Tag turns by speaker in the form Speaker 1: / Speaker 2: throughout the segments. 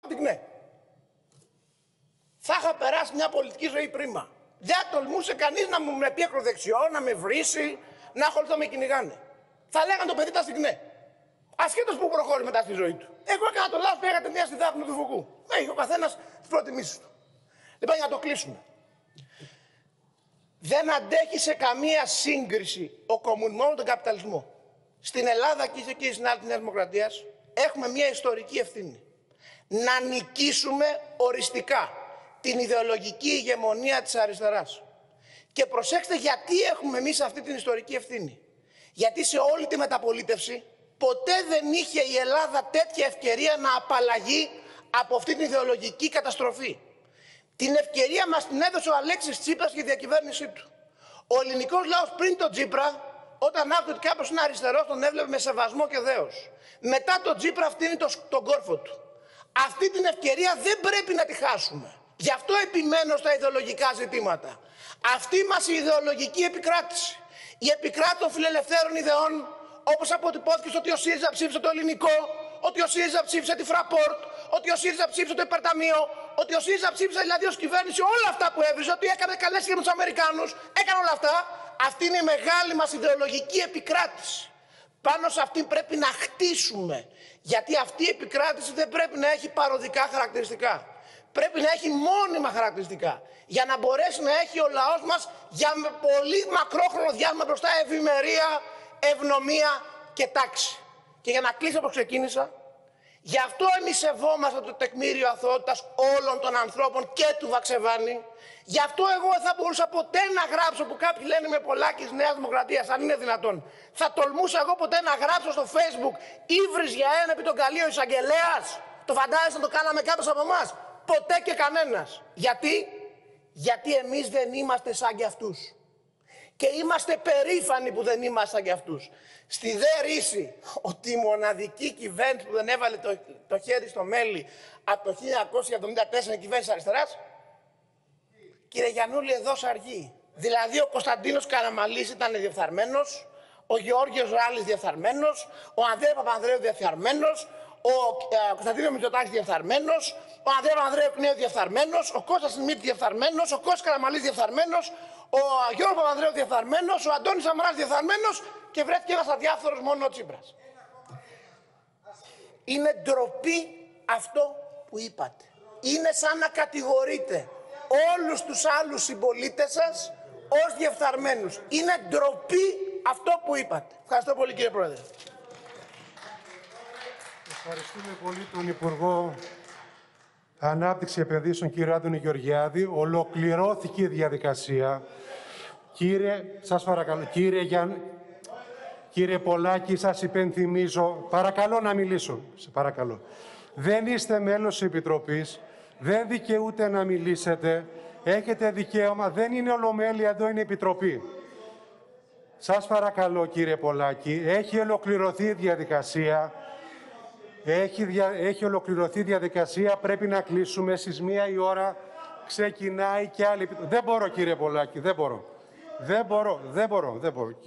Speaker 1: Ναι. Θα είχα περάσει μια πολιτική ζωή πρίμα. Δεν τολμούσε κανείς να μου πει ακροδεξιό, να με βρίσει, να ασχοληθώ με κυνηγάνε. Θα λέγανε το παιδί τα στιγνέ. Ασχέτως που προχώρησε μετά στη ζωή του. Εγώ έκανα το λάθος, πήγα ταινία στη Δάφνη του Φουκού. Έχει ο καθένας τις προτιμήσεις του. Λοιπόν, για να το κλείσουμε. Δεν αντέχει σε καμία σύγκριση ο κομμουνισμός με τον καπιταλισμό. Στην Ελλάδα και εκεί στην άλλη της Νέας Δημοκρατίας έχουμε μια ιστορική ευθύνη. Να νικήσουμε οριστικά την ιδεολογική ηγεμονία της αριστεράς. Και προσέξτε γιατί έχουμε εμείς αυτή την ιστορική ευθύνη. Γιατί σε όλη τη μεταπολίτευση ποτέ δεν είχε η Ελλάδα τέτοια ευκαιρία να απαλλαγεί από αυτή την ιδεολογική καταστροφή. Την ευκαιρία μας την έδωσε ο Αλέξης Τσίπρας για τη διακυβέρνησή του. Ο ελληνικός λαός πριν τον Τσίπρα, όταν άκουγε ότι κάποιος είναι αριστερός, τον έβλεπε με σεβασμό και δέος. Μετά τον Τσίπρα φτύνει τον κόρφο του. Αυτή την ευκαιρία δεν πρέπει να τη χάσουμε. Γι' αυτό επιμένω στα ιδεολογικά ζητήματα. Αυτή μας η ιδεολογική επικράτηση. Η επικράτηση των φιλελευθέρων ιδεών, όπως αποτυπώθηκε ότι ο ΣΥΡΙΖΑ ψήφισε το ελληνικό, ότι ο ΣΥΡΙΖΑ ψήφισε τη Fraport, ότι ο ΣΥΡΙΖΑ ψήφισε το υπερταμείο, ότι ο ΣΥΡΙΖΑ ψήφισε δηλαδή ως κυβέρνηση όλα αυτά που έβριζε, ότι έκανε καλές σχέσεις με τους Αμερικάνους, έκανε όλα αυτά. Αυτή είναι η μεγάλη μας ιδεολογική επικράτηση. Πάνω σε αυτή πρέπει να χτίσουμε. Γιατί αυτή η επικράτηση δεν πρέπει να έχει παροδικά χαρακτηριστικά. Πρέπει να έχει μόνιμα χαρακτηριστικά. Για να μπορέσει να έχει ο λαός μας για πολύ μακρόχρονο διάστημα μπροστά ευημερία, ευνομία και τάξη. Και για να κλείσω όπως ξεκίνησα, γι' αυτό εμείς σεβόμαστε το τεκμήριο αθωότητας όλων των ανθρώπων και του Βαξεβάνη. Γι' αυτό εγώ δεν θα μπορούσα ποτέ να γράψω, που κάποιοι λένε με Πολάκης Νέας Δημοκρατίας, αν είναι δυνατόν. Θα τολμούσα εγώ ποτέ να γράψω στο Facebook «Ύβρις για ένα επί τον Καλείο εισαγγελέας». Το φαντάζεστε να το κάναμε κάποιος από εμάς? Ποτέ και κανένας. Γιατί εμείς δεν είμαστε σαν κι αυτούς. Και είμαστε περήφανοι που δεν είμαστε σαν κι αυτούς. Στη δε ρίση ότι η μοναδική κυβέρνηση που δεν έβαλε το χέρι στο μέλι από το 1974 είναι η κυβέρνηση αριστεράς. Κύριε Γιαννούλη, εδώ αργεί. Δηλαδή ο Κωνσταντίνος Καραμαλής ήταν διεφθαρμένος, ο Γεώργιος Ράλης διεφθαρμένος, ο Ανδρέας Παπανδρέου διεφθαρμένος, ο Κωνσταντίνος Μητσοτάκης διεφθαρμένος, ο Ανδρέας Παπανδρέου εκ νέου διεφθαρμένος, ο Κώστας Σμιτ διεφθαρμένος, ο Κώστας Καραμαλής διεφθαρμένος, ο Γιώργος Παπανδρέου διεφθαρμένος, ο Αντώνης Σαμαράς διεφθαρμένος και βρέθηκε ένας αδιάφθορος μόνο ο Τσίπρας. Είναι ντροπή αυτό που είπατε. Είναι σαν να κατηγορείτε όλους τους άλλους συμπολίτες σας ως διεφθαρμένους. Είναι ντροπή αυτό που είπατε. Ευχαριστώ πολύ κύριε Πρόεδρε.
Speaker 2: Ευχαριστούμε πολύ τον Υπουργό Ανάπτυξη Επενδύσεων, κύριο Άδωνη Γεωργιάδη. Ολοκληρώθηκε η διαδικασία. Σας παρακαλώ, κύριε Πολάκη, σας υπενθυμίζω, παρακαλώ να μιλήσω, σε παρακαλώ. Δεν είστε μέλος της Επιτροπής, δεν δικαιούται να μιλήσετε, έχετε δικαίωμα, δεν είναι ολομέλεια, εδώ είναι Επιτροπή. Σας παρακαλώ, κύριε Πολάκη, έχει ολοκληρωθεί η διαδικασία. Έχει ολοκληρωθεί η διαδικασία, πρέπει να κλείσουμε. Στις 1 η ώρα ξεκινάει και άλλη. Δεν μπορώ, κύριε Πολάκη, δεν μπορώ. Δεν μπορώ.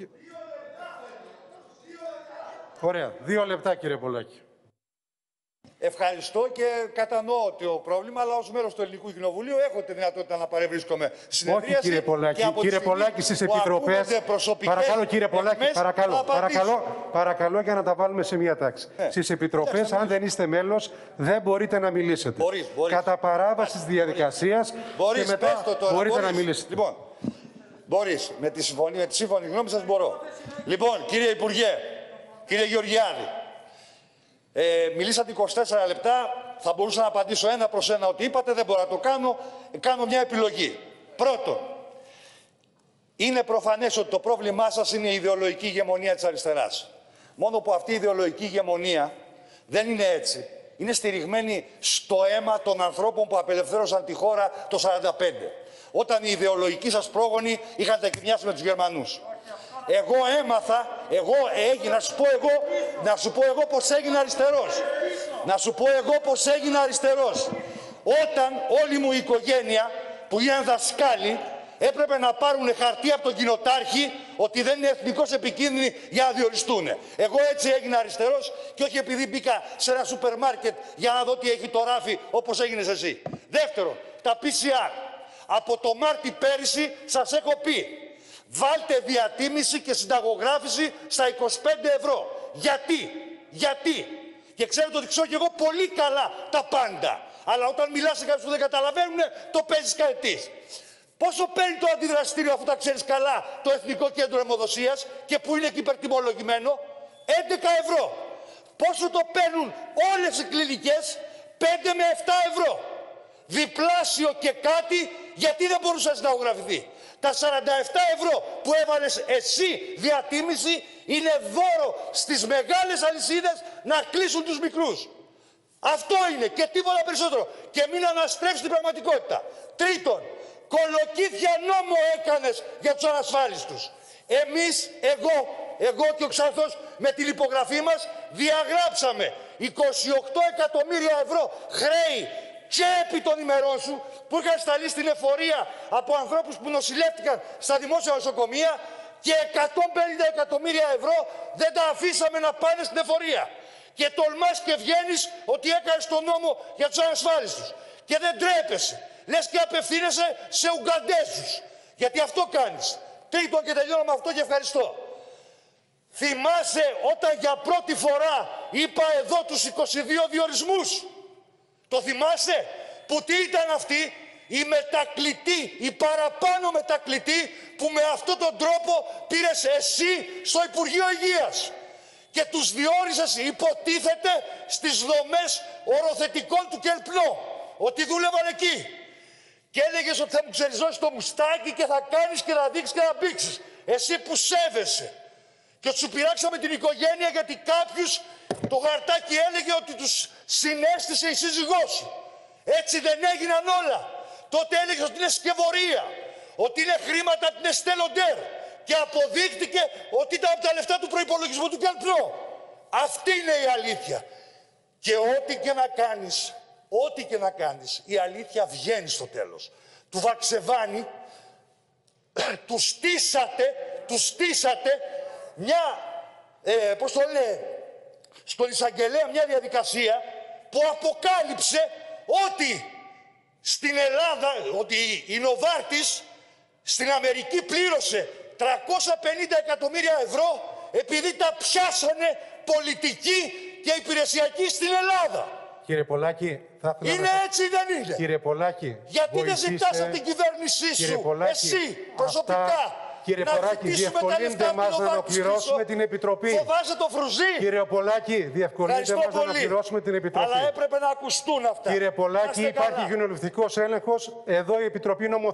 Speaker 2: Ωραία, 2 λεπτά, κύριε Πολάκη.
Speaker 3: Ευχαριστώ και κατανοώ το πρόβλημα, αλλά ως μέρος του Ελληνικού Κοινοβουλίου έχω τη δυνατότητα να παρευρίσκομαι στη συνεδρίαση.
Speaker 2: Όχι, κύριε Πολάκη. Κύριε Πολάκη, στις επιτροπές. Παρακαλώ, κύριε Πολάκη, παρακαλώ για να τα βάλουμε σε μια τάξη. Στις επιτροπές, αν δεν είστε μέλος, δεν μπορείτε να μιλήσετε. Κατά παράβαση της διαδικασίας και μετά μπορείτε να μιλήσετε.
Speaker 3: Λοιπόν, μπορείς, με τη σύμφωνη γνώμη σας μπορώ. Λοιπόν, κύριε Υπουργέ, κύριε Γεωργιάδη, μιλήσατε 24 λεπτά, θα μπορούσα να απαντήσω ένα προς ένα ότι είπατε, δεν μπορώ να το κάνω, κάνω μια επιλογή. Πρώτον, είναι προφανές ότι το πρόβλημά σας είναι η ιδεολογική ηγεμονία της αριστεράς. Μόνο που αυτή η ιδεολογική ηγεμονία δεν είναι έτσι. Είναι στηριγμένη στο αίμα των ανθρώπων που απελευθέρωσαν τη χώρα το 1945. Όταν οι ιδεολογικοί σας πρόγονοι είχαν τεκνιάσει με τους Γερμανούς. Εγώ έμαθα, να σου πω εγώ πώς έγινα αριστερός. Όταν όλη μου η οικογένεια που ήταν δασκάλοι έπρεπε να πάρουν χαρτί από τον κοινοτάρχη ότι δεν είναι εθνικώς επικίνδυνοι για να διοριστούν. Εγώ έτσι έγινα αριστερός και όχι επειδή μπήκα σε ένα σούπερ μάρκετ για να δω τι έχει το ράφι όπως έγινες εσύ. Δεύτερον, τα PCR. Από το Μάρτι πέρυσι σας έχω πει, βάλτε διατίμηση και συνταγογράφηση στα 25 ευρώ. Γιατί. Και ξέρετε ότι ξέρω και εγώ πολύ καλά τα πάντα. Αλλά όταν μιλάς σε κάποιους που δεν καταλαβαίνουν, το παίζεις καετής. Πόσο παίρνει το αντιδραστήριο, αφού τα ξέρεις καλά, το Εθνικό Κέντρο Αιμοδοσίας και που είναι εκεί υπερτιμολογημένο? 11 ευρώ. Πόσο το παίρνουν όλες οι κλινικές? 5 με 7 ευρώ. Διπλάσιο και κάτι, γιατί δεν μπορούσε να συνταγογραφηθεί. Τα 47 ευρώ που έβαλες εσύ διατίμηση είναι δώρο στις μεγάλες αλυσίδες να κλείσουν τους μικρούς. Αυτό είναι και τίποτα περισσότερο. Και μην αναστρέψεις την πραγματικότητα. Τρίτον, κολοκύθια νόμο έκανες για τους ανασφάλιστους. Εμείς, εγώ και ο Ξανθός με την υπογραφή μας διαγράψαμε 28 εκατομμύρια ευρώ χρέη και επί των ημερών σου που είχαν σταλεί στην εφορία από ανθρώπους που νοσηλεύτηκαν στα δημόσια νοσοκομεία και 150 εκατομμύρια ευρώ δεν τα αφήσαμε να πάνε στην εφορία. Και τολμάς και βγαίνεις ότι έκανες τον νόμο για τους ανασφάλιστους. Και δεν τρέπεσαι. Λες και απευθύνεσαι σε Ουγκαντέζους. Γιατί αυτό κάνεις. Τρίτον και τελειώνω με αυτό και ευχαριστώ. Θυμάσαι όταν για πρώτη φορά είπα εδώ τους 22 διορισμούς? Το θυμάσαι? Που τι ήταν αυτοί? Οι μετακλητοί, οι παραπάνω μετακλητοί που με αυτόν τον τρόπο πήρες εσύ στο Υπουργείο Υγείας. Και τους διόρισες, υποτίθεται, στις δομές οροθετικών του Κελπνό. Ότι δούλευαν εκεί. Και έλεγες ότι θα μου ξεριζώσεις το μουστάκι και θα κάνεις και θα δείξεις και θα μπήξεις. Εσύ που σέβεσαι. Και σου πειράξαμε την οικογένεια γιατί κάποιους το χαρτάκι έλεγε ότι τους συνέστησε η σύζυγός σου. Έτσι δεν έγιναν όλα. Τότε έλεγες ότι είναι σκευωρία. Ότι είναι χρήματα από την Εστέ Λοντέρ. Και αποδείχτηκε ότι ήταν από τα λεφτά του προϋπολογισμού του Κελπνό. Αυτή είναι η αλήθεια. Και ό,τι και να κάνεις, η αλήθεια βγαίνει στο τέλος. Του Βαξεβάνη του στήσατε μια, πώς το λένε, στον εισαγγελέα μια διαδικασία που αποκάλυψε ότι στην Ελλάδα, ότι η Νοβάρτης στην Αμερική πλήρωσε 350 εκατομμύρια ευρώ επειδή τα πιάσανε πολιτικοί και υπηρεσιακοί στην Ελλάδα.
Speaker 2: Κύριε Πολάκη, θα ήθελα
Speaker 3: είναι έτσι ή δεν είναι?
Speaker 2: Κύριε Πολάκη,
Speaker 3: γιατί δεν ζητάς από την κυβέρνησή σου,
Speaker 2: Πολάκη,
Speaker 3: εσύ προσωπικά,
Speaker 2: κύριε
Speaker 3: να
Speaker 2: Πολάκη, διευκολύντε μας να ολοκληρώσουμε την Επιτροπή.
Speaker 3: Φοβάσαι το φρουζί.
Speaker 2: Κύριε Πολάκη, διευκολύντε μας να ολοκληρώσουμε την Επιτροπή.
Speaker 3: Αλλά έπρεπε να ακουστούν αυτά.
Speaker 2: Κύριε Πολάκη, υπάρχει κοινοβουλευτικός έλεγχος. Εδώ η Επιτροπή